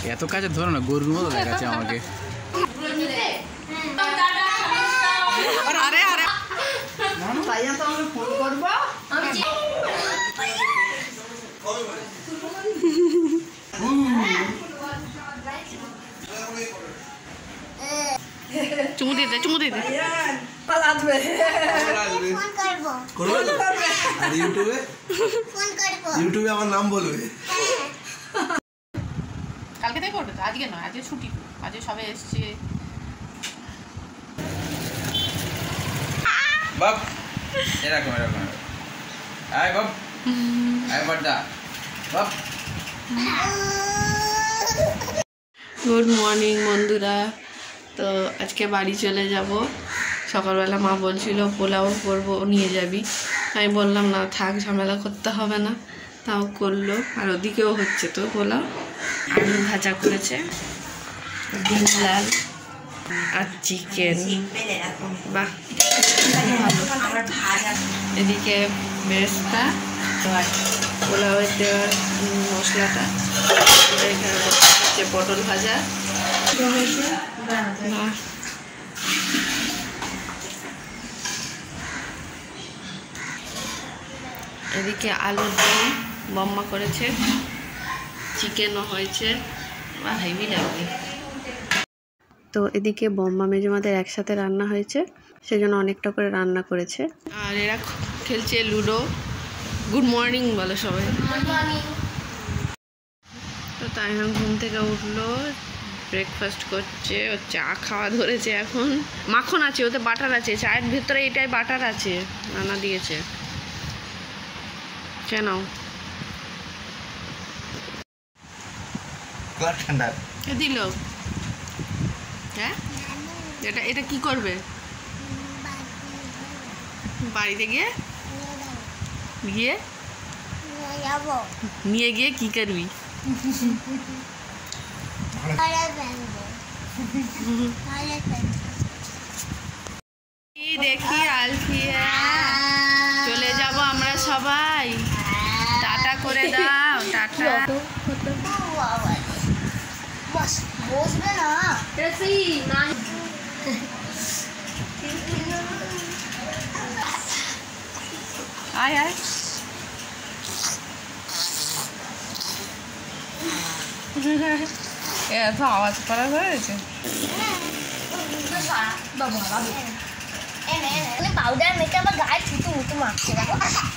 এত কাজে ধরো না, গরুর মতো দেখাচ্ছে আমাকে। চুমু দিতে ইউটিউবে আমার নাম বলবে। কালকে তাই করবে তো, আজকে নয়, আজকে ছুটি, আজকে সবাই এসছে। বাপ এরকম এরকম, আয় বাপ, আয় বাড্ডা বাপ। গুড মর্নিং বন্ধুরা। তো আজকে বাড়ি চলে যাব। সকালবেলা মা বলছিল পোলাও করবো, নিয়ে যাবি। আমি বললাম না থাক, ঝামেলা করতে হবে না, তাও করলো। আর ওদিকেও হচ্ছে তো পোলাও। আলু ভাজা করেছে, ডিম লাল আর চিকেন, বাহ ভালো। এদিকে বেরেস্তা, পোলাওয়ের দেওয়ার মশলাটা, এখানে হচ্ছে পটল ভাজা, এদিকে আলুর দম বম্মা করেছে, চিকেনও হয়েছে, হেভি লাগবে। তো এদিকে বম্মা মেজমাদের একসাথে রান্না হয়েছে, সেজন্য অনেকটা করে রান্না করেছে। আর এরা খেলছে লুডো। গুড মর্নিং বলো সবাই। তো তাই ঘুম থেকে উঠলো, ব্রেকফাস্ট করছে, ও চা খাওয়া ধরেছে এখন। মাখন আছে, ওতে বাটার আছে, চায়ের ভেতরে এটাই বাটার আছে, রান্না দিয়েছে। কেনাও ঠান্ডা দিল। হ্যাঁ, এটা কি করবে বাড়িতে গিয়ে? নিয়ে গিয়ে কি করবি? দেখি আলফিয়া, চলে যাব আমরা সবাই। টাটা করে দাও, টাটা। বসবে না, আয় আয়। এত আওয়াজ করা হয়েছে। পাউডার মেখে আমার গায়ে ছুটু মুটু মাখছে, দেখো।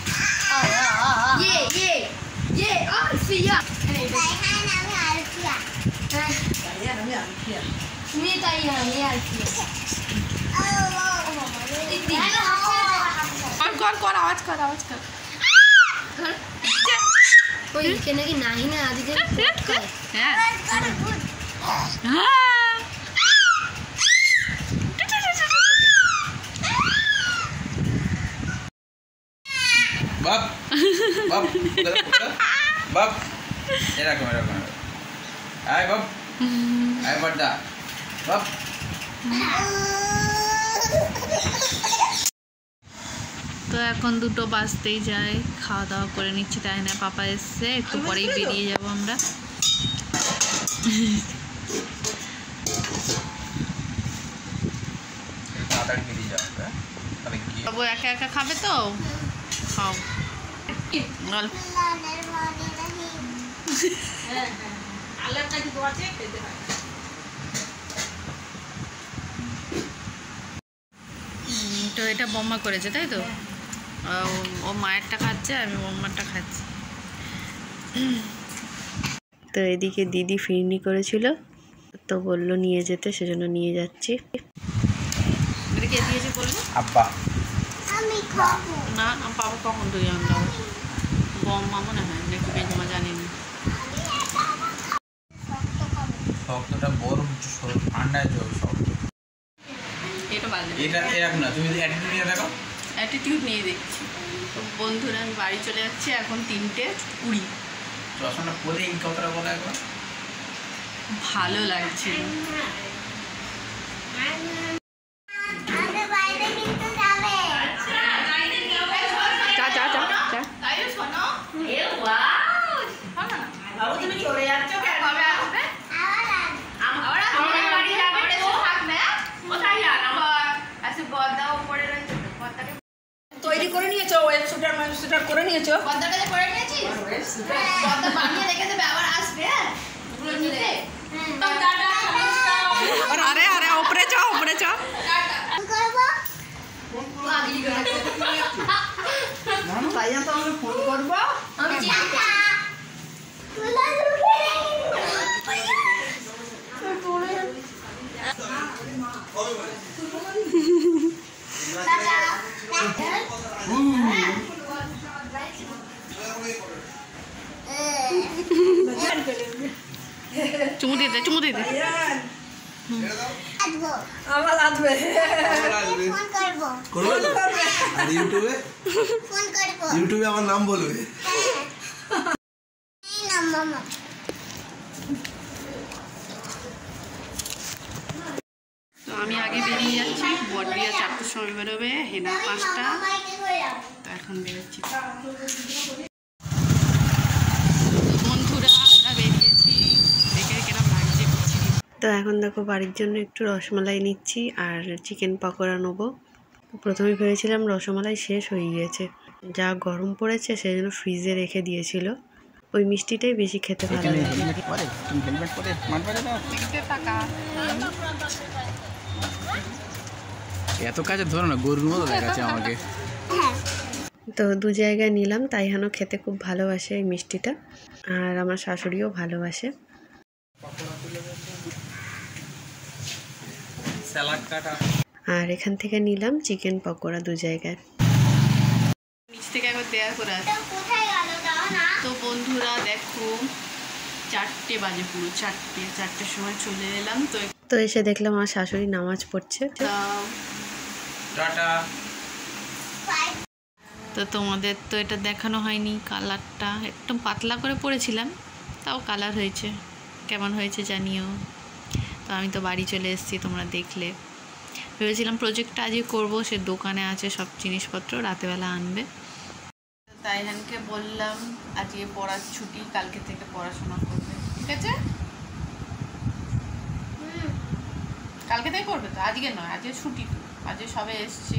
তুমি তাই আওয়াজ কর। ওই নাকি নাহি না আজকে। হ্যাঁ বাপ বাপ বাপ এরকম এরকম, আয় বাপ, আয় বাড্ডা বাপ। তো এখন 2টো বাজতেই যায়, খাওয়া দাওয়া করে নিচ্ছি, তাই না? পাপা এসছে, একটু পরেই বেরিয়ে যাব আমরা। বাবু একা একা খাবে তো, খাও। তো এটা বম্মা করেছে, তাই তো? ও মায়েরটা খাচ্ছে, আমি বম্মারটা খাচ্ছি। তো এদিকে দিদি ফিরনি করেছিল, তো বললো নিয়ে যেতে, সেজন্য নিয়ে যাচ্ছি। এটা কে দিয়েছে বললো? আব্বা। না, বাবা কখন তুই আনলো? বম্মা মনে হয়, নাকি বেজমা, জানি না। শক্তটা বরফ ঠান্ডায় জল শক্ত। এটা বাজে, এটা এরকম না, তুমি অ্যাটিটিউড নিয়ে দেখো। অ্যাটিটিউড নিয়ে দেখছি। তো বন্ধুরা আমি বাড়ি চলে যাচ্ছি, এখন 3:20। চশমাটা পরে এই কথাটা বলা একবার ভালো লাগছে। করে নিয়েছো? পদ্মার কাছে করে নিয়েছিস? পদ্মা বানিয়ে রেখে দেবে, আবার আসবে। হ্যাঁ ওগুলো নিতে। আরে আরে উপরে চ, উপরে চ। তাইয়া তো আমরা ফোন করবো। আমি চুমু দিয়ে দে, চুমু দিয়ে দে। করবে আর ইউটিউবে আমার নাম বলবে। তো আমি আগে বেরিয়ে যাচ্ছি, বড়িয়া 4টার সময় বেরোবে, হেনা 5টা। তো এখন বেরোচ্ছি। বন্ধুরা আমরা বেরিয়েছি, দেখে কেরম লাগছে। তো এখন দেখো বাড়ির জন্য একটু রসমালাই নিচ্ছি আর চিকেন পকোড়া নেবো। প্রথমে ভেবেছিলাম রসমালাই শেষ হয়ে গিয়েছে, যা গরম পড়েছে সেই জন্য ফ্রিজে রেখে দিয়েছিল। ওই মিষ্টিটাই বেশি খেতে ভালো লাগে। এত কাজে ধরো না, গরুর মতো দেখাচ্ছে আমাকে। তো 2 জায়গায় নিলাম, তাইহানও খেতে খুব ভালোবাসে এই মিষ্টিটা, আর আমার শাশুড়িও ভালোবাসে। আর এখান থেকে নিলাম চিকেন পকোড়া 2 জায়গায়। নিচ থেকে একবার দেওয়ার করে আছে। তো বন্ধুরা দেখো 4টে বাজে, পুরো 4টের সময় চলে এলাম। তো এসে দেখলাম আমার শাশুড়ি নামাজ পড়ছে। তো তোমাদের তো এটা দেখানো হয়নি, কালারটা একদম পাতলা করে পড়েছিলাম, তাও কালার হয়েছে। কেমন হয়েছে জানিও। তো আমি তো বাড়ি চলে এসেছি, তোমরা দেখলে। ভেবেছিলাম প্রজেক্টটা আজকে করবো, সে দোকানে আছে সব জিনিসপত্র, রাতেবেলা আনবে। তাইহানকে বললাম আজকে পড়ার ছুটি, কালকে থেকে পড়াশোনা করবে, ঠিক আছে? কালকে থেকে করবে তো, আজকে নয়, আজকে ছুটি। আজকে সবে এসছে।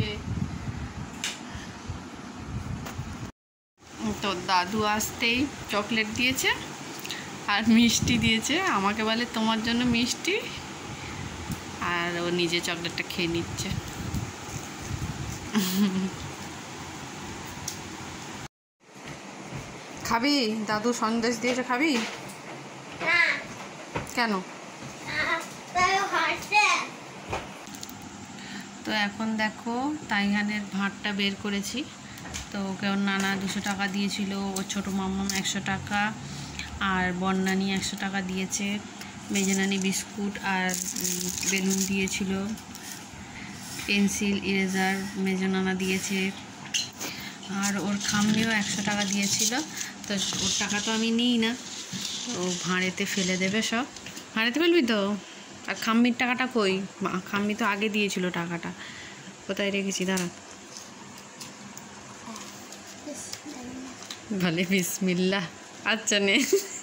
তো দাদু আসতেই চকলেট দিয়েছে আর মিষ্টি দিয়েছে, আমাকে বলে তোমার জন্য মিষ্টি, আর ও নিজে চকলেটটা খেয়ে নিচ্ছে। খাবি? দাদু সন্দেশ দিয়েছে, খাবি? কেন? তো এখন দেখো তাইহানের ভাঁড়টা বের করেছি। তো ওকে ওর নানা 200 টাকা দিয়েছিল, ওর ছোটো মাম্মাম 100 টাকা, আর বন্নানি 100 টাকা দিয়েছে, মেজনানি বিস্কুট আর বেলুন দিয়েছিল, পেন্সিল ইরেজার মেজনানা দিয়েছে, আর ওর খাম্মিও 100 টাকা দিয়েছিল। তো ওর টাকা তো আমি নিই না, ও ভাঁড়েতে ফেলে দেবে সব। ভাঁড়েতে ফেলবি তো? আর খাম্মির টাকাটা কই? খাম্মি তো আগে দিয়েছিল টাকাটা, কোথায় রেখেছি? দাঁড়া। ভালে বিসমিল্লাহ। আচ্ছা নে।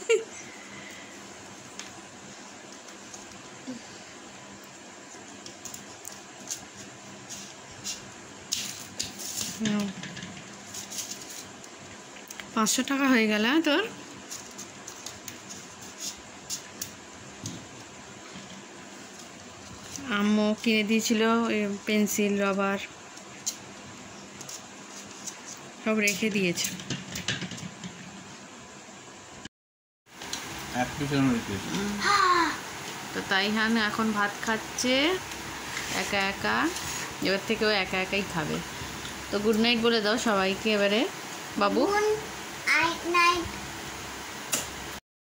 No. 500 টাকা হয়ে গেল তোর। আম্মু কিনে দিয়েছিল পেন্সিল রবার, সব রেখে দিয়েছে। তো তাইহান এখন ভাত খাচ্ছে একা একা, এবার থেকে ও একা একাই খাবে। তো গুড নাইট বলে দাও সবাইকে এবারে বাবু। নাইট।